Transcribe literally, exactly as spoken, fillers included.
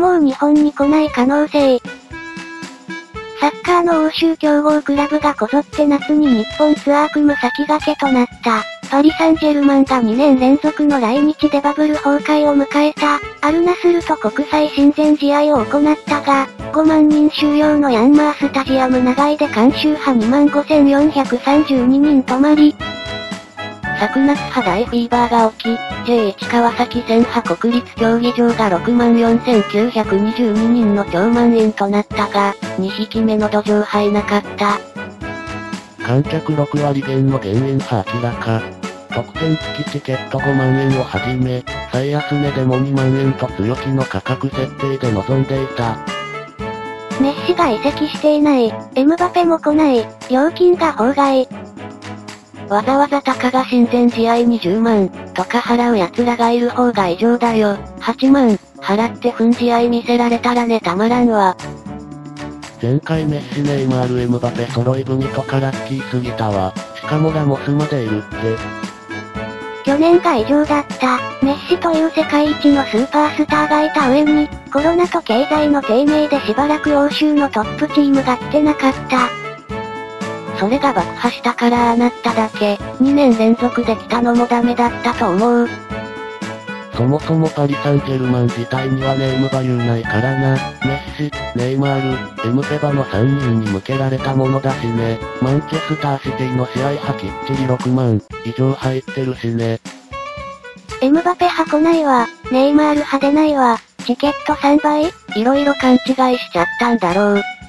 もう日本に来ない可能性。サッカーの欧州強豪クラブがこぞって夏に日本ツアー組む先駆けとなった、パリ・サンジェルマンがにねん連続の来日でバブル崩壊を迎えた、アルナスルと国際親善試合を行ったが、ごまんにん収容のヤンマースタジアム長居で観衆派にまんごせんよんひゃくさんじゅうににん泊まり、昨夏派大フィーバーが起き、ジェイワン 川崎線派国立競技場がろくまんよんせんきゅうひゃくにじゅうににんの超満員となったが、にひきめの土壌入なかった。 観客ろくわり減の原因は明らか。特典付きチケットごまんえんをはじめ、最安値でもにまんえんと強気の価格設定で臨んでいた。 メッシが移籍していない、エムバペも来ない、料金が法外。 わざわざたかが親善試合にじゅうまん、とか払う奴らがいる方が異常だよ。はちまん、払って粉試合見せられたらねたまらんわ。前回メッシネイマールエムバペ揃い踏みとかラッキーすぎたわ。しかもラモスまでいるって。 去年が異常だった。メッシという世界一のスーパースターがいた上に、コロナと経済の低迷でしばらく欧州のトップチームが来てなかった。 それが爆破したからああなっただけ。にねん連続で来たのもダメだったと思う。そもそもパリ・サンジェルマン自体にはネームバリューないからな。メッシ、ネイマール、エムペバのさんにんに向けられたものだしね。マンチェスターシティの試合はきっちりろくまん以上入ってるしね。 エムバペ派来ないわ。ネイマール派出ないわ。チケットさんばい？ いろいろ勘違いしちゃったんだろう。